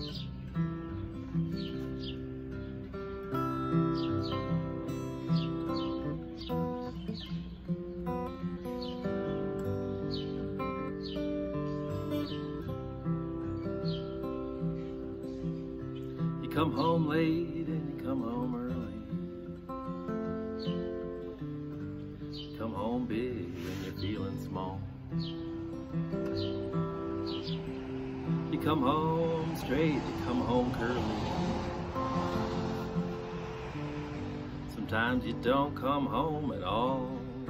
You come home late and you come home early. Come home big when you're feeling small. You come home straight, you come home curly. Sometimes you don't come home at all.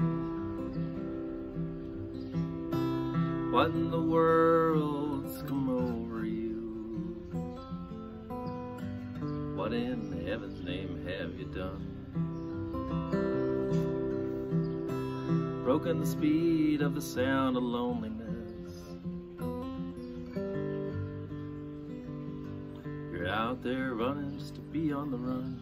What in the world's come over you? What in heaven's name have you done? Broken the speed of the sound of loneliness. You're out there running just to be on the run.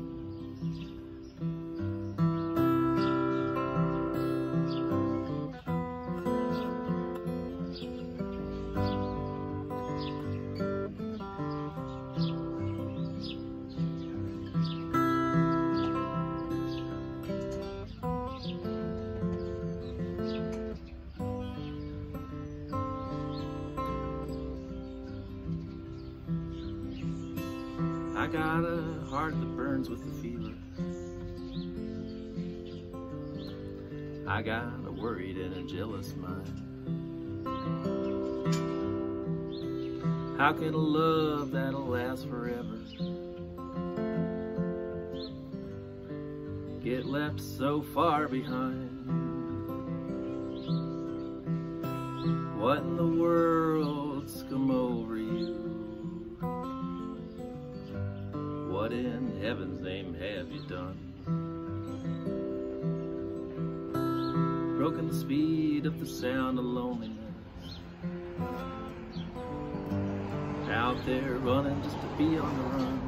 I got a heart that burns with the fever. I got a worried and a jealous mind. How can a love that'll last forever get left so far behind? What in the world's come over you? What in heaven's name have you done? Broken the speed of the sound of loneliness. Out there running just to be on the run.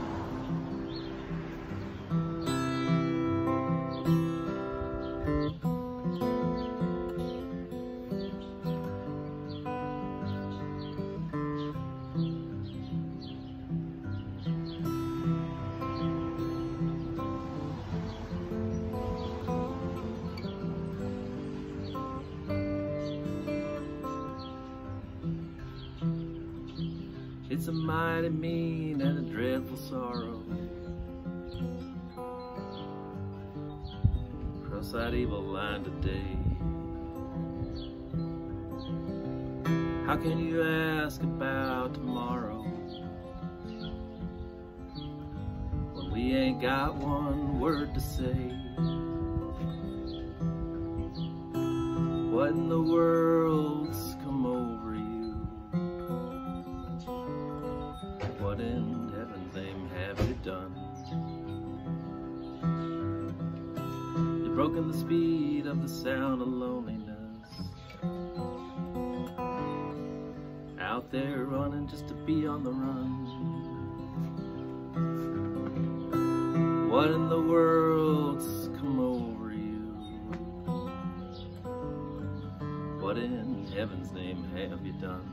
It's a mighty mean and a dreadful sorrow. Cross that evil line today. How can you ask about tomorrow when we ain't got one word to say? What in the world's come over you? What in heaven's name have you done? You've broken the speed of the sound of loneliness. Out there running just to be on the run. What in the world's come over you? What in heaven's name have you done?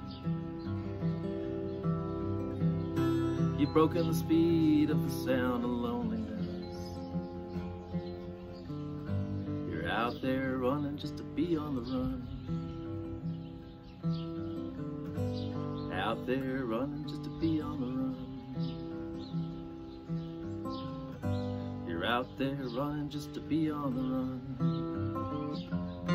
You've broken the speed of the sound of loneliness. You're out there running just to be on the run. Out there running just to be on the run. You're out there running just to be on the run.